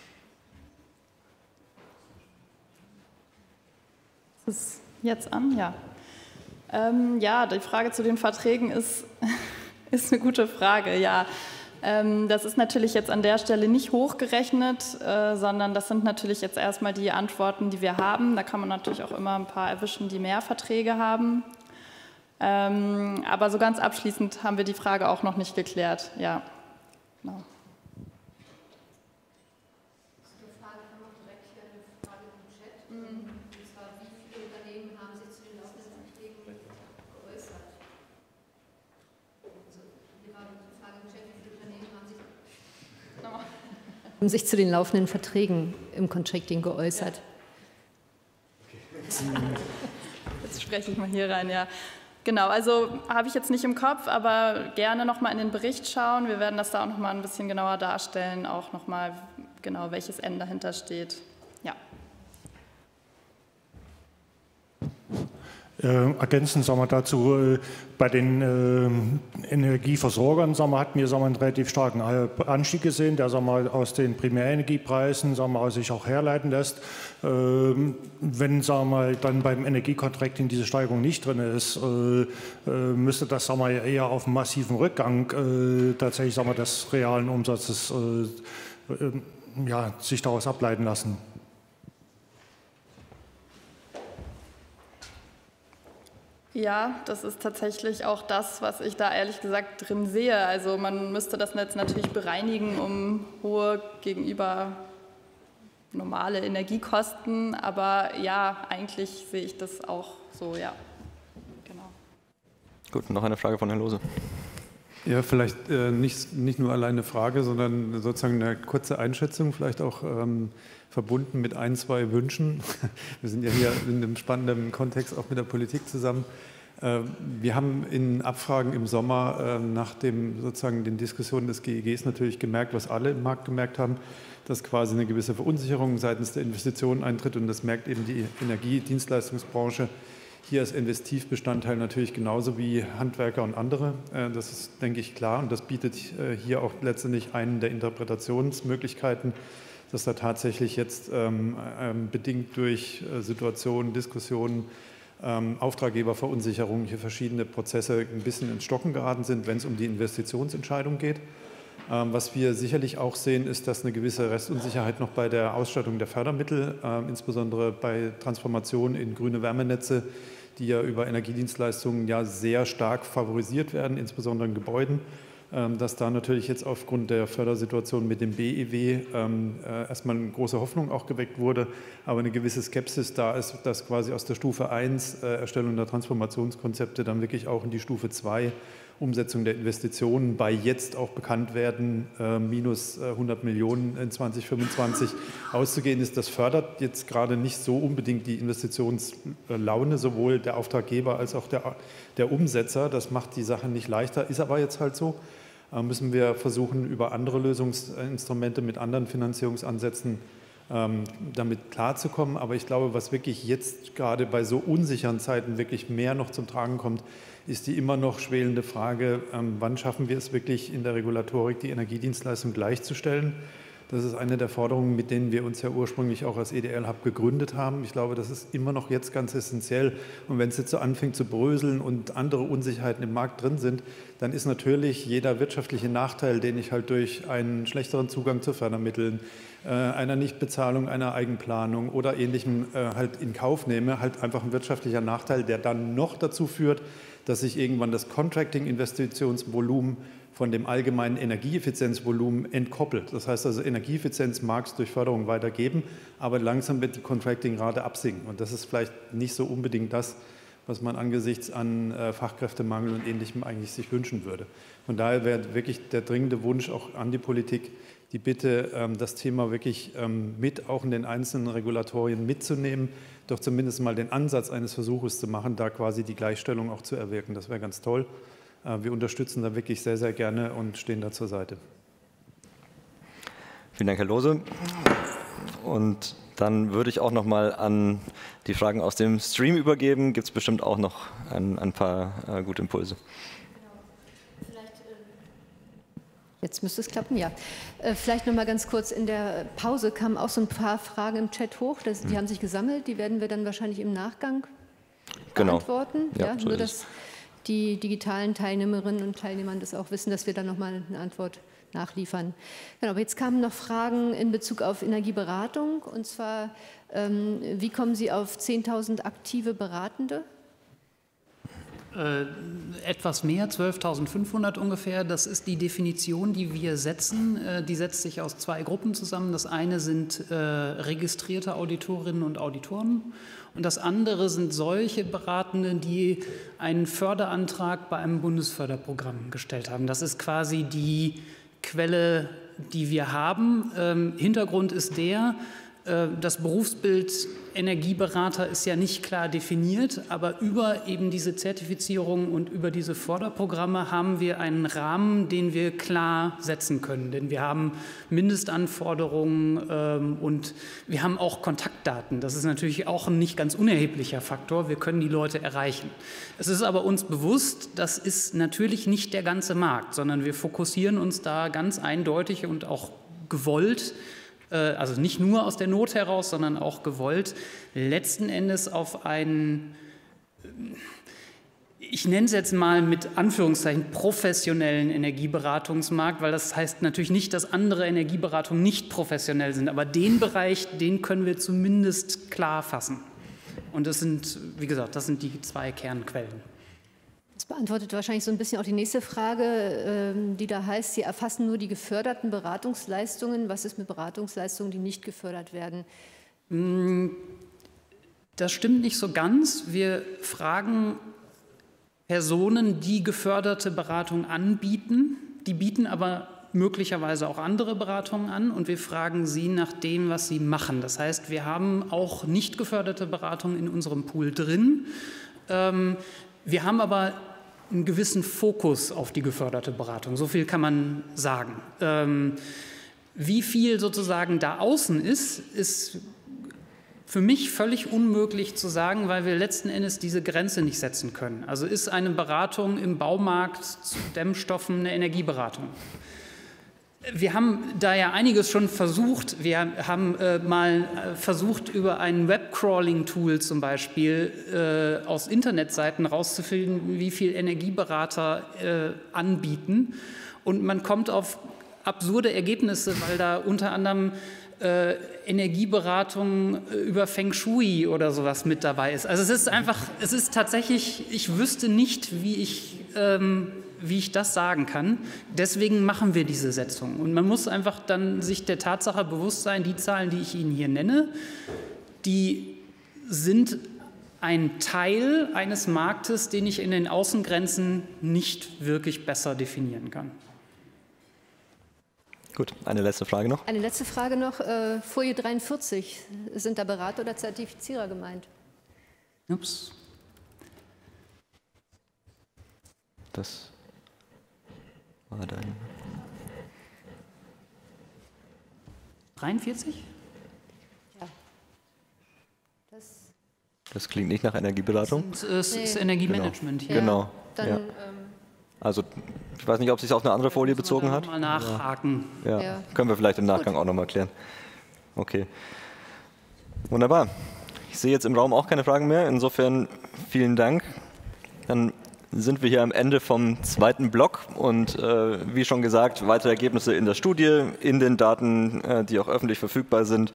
Ist jetzt an? Ja. Ähm, ja, die Frage zu den Verträgen ist, ist eine gute Frage. Ja, ähm, das ist natürlich jetzt an der Stelle nicht hochgerechnet, äh, sondern das sind natürlich jetzt erstmal die Antworten, die wir haben. Da kann man natürlich auch immer ein paar erwischen, die mehr Verträge haben. Ähm, aber so ganz abschließend haben wir die Frage auch noch nicht geklärt. Ja, genau. Haben sich zu den laufenden Verträgen im Contracting geäußert. Ja. Jetzt spreche ich mal hier rein, ja. Genau, also habe ich jetzt nicht im Kopf, aber gerne nochmal in den Bericht schauen. Wir werden das da auch nochmal ein bisschen genauer darstellen, auch nochmal genau, welches N dahinter steht. Ja. Äh, ergänzend sagen wir dazu, äh, bei den äh, Energieversorgern sagen wir, hatten wir sagen wir, einen relativ starken Anstieg gesehen, der sagen wir, aus den Primärenergiepreisen sagen wir, sich auch herleiten lässt. Äh, wenn sagen wir, dann beim Energiecontracting diese Steigerung nicht drin ist, äh, äh, müsste das sagen wir, eher auf einen massiven Rückgang äh, tatsächlich sagen wir, des realen Umsatzes äh, äh, ja, sich daraus ableiten lassen. Ja, das ist tatsächlich auch das, was ich da ehrlich gesagt drin sehe. Also man müsste das Netz natürlich bereinigen, um hohe gegenüber normale Energiekosten. Aber ja, eigentlich sehe ich das auch so, ja. Genau. Gut, noch eine Frage von Herrn Lohse. Ja, vielleicht äh, nicht, nicht nur alleine eine Frage, sondern sozusagen eine kurze Einschätzung, vielleicht auch ähm, verbunden mit ein, zwei Wünschen. Wir sind ja hier in einem spannenden Kontext auch mit der Politik zusammen. Äh, wir haben in Abfragen im Sommer äh, nach dem, sozusagen den Diskussionen des G E Gs natürlich gemerkt, was alle im Markt gemerkt haben, dass quasi eine gewisse Verunsicherung seitens der Investitionen eintritt und das merkt eben die Energiedienstleistungsbranche hier als Investivbestandteil natürlich genauso wie Handwerker und andere. Das ist, denke ich, klar und das bietet hier auch letztendlich einen der Interpretationsmöglichkeiten, dass da tatsächlich jetzt ähm, bedingt durch Situationen, Diskussionen, ähm, Auftraggeberverunsicherung hier verschiedene Prozesse ein bisschen ins Stocken geraten sind, wenn es um die Investitionsentscheidung geht. Was wir sicherlich auch sehen, ist, dass eine gewisse Restunsicherheit noch bei der Ausstattung der Fördermittel, insbesondere bei Transformation in grüne Wärmenetze, die ja über Energiedienstleistungen ja sehr stark favorisiert werden, insbesondere in Gebäuden, dass da natürlich jetzt aufgrund der Fördersituation mit dem B E W ähm, äh, erstmal eine große Hoffnung auch geweckt wurde, aber eine gewisse Skepsis da ist, dass quasi aus der Stufe eins äh, Erstellung der Transformationskonzepte dann wirklich auch in die Stufe zwei Umsetzung der Investitionen bei jetzt auch bekannt werden, äh, minus hundert Millionen in zwanzig fünfundzwanzig auszugehen ist. Das fördert jetzt gerade nicht so unbedingt die Investitionslaune, sowohl der Auftraggeber als auch der, der Umsetzer. Das macht die Sache nicht leichter, ist aber jetzt halt so. Äh, müssen wir versuchen, über andere Lösungsinstrumente mit anderen Finanzierungsansätzen ähm, damit klarzukommen. Aber ich glaube, was wirklich jetzt gerade bei so unsicheren Zeiten wirklich mehr noch zum Tragen kommt, ist die immer noch schwelende Frage, ähm, wann schaffen wir es wirklich in der Regulatorik, die Energiedienstleistung gleichzustellen. Das ist eine der Forderungen, mit denen wir uns ja ursprünglich auch als E D L-Hub gegründet haben. Ich glaube, das ist immer noch jetzt ganz essentiell. Und wenn es jetzt so anfängt zu bröseln und andere Unsicherheiten im Markt drin sind, dann ist natürlich jeder wirtschaftliche Nachteil, den ich halt durch einen schlechteren Zugang zu Fördermitteln, äh, einer Nichtbezahlung einer Eigenplanung oder Ähnlichem äh, halt in Kauf nehme, halt einfach ein wirtschaftlicher Nachteil, der dann noch dazu führt, dass sich irgendwann das Contracting-Investitionsvolumen von dem allgemeinen Energieeffizienzvolumen entkoppelt. Das heißt also, Energieeffizienz mag es durch Förderung weitergeben, aber langsam wird die Contracting-Rate absinken. Und das ist vielleicht nicht so unbedingt das, was man angesichts an äh, Fachkräftemangel und Ähnlichem eigentlich sich wünschen würde. Von daher wäre wirklich der dringende Wunsch auch an die Politik, die Bitte, ähm, das Thema wirklich ähm, mit auch in den einzelnen Regulatorien mitzunehmen, doch zumindest mal den Ansatz eines Versuches zu machen, da quasi die Gleichstellung auch zu erwirken. Das wäre ganz toll. Äh, wir unterstützen da wirklich sehr, sehr gerne und stehen da zur Seite. Vielen Dank, Herr Lohse. Und dann würde ich auch noch mal an die Fragen aus dem Stream übergeben. Gibt es bestimmt auch noch ein, ein paar äh, gute Impulse. Jetzt müsste es klappen, ja. Äh, vielleicht noch mal ganz kurz, in der Pause kamen auch so ein paar Fragen im Chat hoch, das, die hm. haben sich gesammelt, die werden wir dann wahrscheinlich im Nachgang genau. beantworten. Ja, ja, so nur, dass die digitalen Teilnehmerinnen und Teilnehmer das auch wissen, dass wir dann noch mal eine Antwort nachliefern. Genau, aber jetzt kamen noch Fragen in Bezug auf Energieberatung, und zwar, ähm, wie kommen Sie auf zehntausend aktive Beratende? Äh, etwas mehr, zwölftausendfünfhundert ungefähr. Das ist die Definition, die wir setzen. Äh, die setzt sich aus zwei Gruppen zusammen. Das eine sind äh, registrierte Auditorinnen und Auditoren und das andere sind solche Beratende, die einen Förderantrag bei einem Bundesförderprogramm gestellt haben. Das ist quasi die Quelle, die wir haben. Ähm, Hintergrund ist der, äh, das Berufsbild Energieberater ist ja nicht klar definiert, aber über eben diese Zertifizierung und über diese Förderprogramme haben wir einen Rahmen, den wir klar setzen können. Denn wir haben Mindestanforderungen ähm, und wir haben auch Kontaktdaten. Das ist natürlich auch ein nicht ganz unerheblicher Faktor. Wir können die Leute erreichen. Es ist aber uns bewusst, das ist natürlich nicht der ganze Markt, sondern wir fokussieren uns da ganz eindeutig und auch gewollt, also nicht nur aus der Not heraus, sondern auch gewollt, letzten Endes auf einen, ich nenne es jetzt mal mit Anführungszeichen, professionellen Energieberatungsmarkt, weil das heißt natürlich nicht, dass andere Energieberatungen nicht professionell sind, aber den Bereich, den können wir zumindest klar fassen. Und das sind, wie gesagt, das sind die zwei Kernquellen. Das beantwortet wahrscheinlich so ein bisschen auch die nächste Frage, die da heißt, Sie erfassen nur die geförderten Beratungsleistungen. Was ist mit Beratungsleistungen, die nicht gefördert werden? Das stimmt nicht so ganz. Wir fragen Personen, die geförderte Beratung anbieten. Die bieten aber möglicherweise auch andere Beratungen an und wir fragen sie nach dem, was sie machen. Das heißt, wir haben auch nicht geförderte Beratungen in unserem Pool drin. Wir haben aber einen gewissen Fokus auf die geförderte Beratung. So viel kann man sagen. Ähm, wie viel sozusagen da außen ist, ist für mich völlig unmöglich zu sagen, weil wir letzten Endes diese Grenze nicht setzen können. Also ist eine Beratung im Baumarkt zu Dämmstoffen eine Energieberatung? Wir haben da ja einiges schon versucht. Wir haben äh, mal versucht, über ein Webcrawling-Tool zum Beispiel äh, aus Internetseiten rauszufinden, wie viel Energieberater äh, anbieten. Und man kommt auf absurde Ergebnisse, weil da unter anderem äh, Energieberatung über Feng Shui oder sowas mit dabei ist. Also es ist einfach, es ist tatsächlich, ich wüsste nicht, wie ich, ähm, wie ich das sagen kann. Deswegen machen wir diese Setzung. Und man muss einfach dann sich der Tatsache bewusst sein, die Zahlen, die ich Ihnen hier nenne, die sind ein Teil eines Marktes, den ich in den Außengrenzen nicht wirklich besser definieren kann. Gut, eine letzte Frage noch. Eine letzte Frage noch. Äh, Folie dreiundvierzig. Sind da Berater oder Zertifizierer gemeint? Ups. Das war dann. dreiundvierzig? Ja. Das, das klingt nicht nach Energieberatung. Das ist, ist, ist Nee. Energiemanagement Genau. hier. Genau. dann, Ja. ähm, Also, ich weiß nicht, ob sich auf eine andere Folie bezogen hat. Mal nachhaken. Ja. Ja. Können wir vielleicht im Nachgang auch nochmal klären. Okay. Wunderbar. Ich sehe jetzt im Raum auch keine Fragen mehr. Insofern vielen Dank. Dann sind wir hier am Ende vom zweiten Block und äh, wie schon gesagt, weitere Ergebnisse in der Studie, in den Daten, äh, die auch öffentlich verfügbar sind.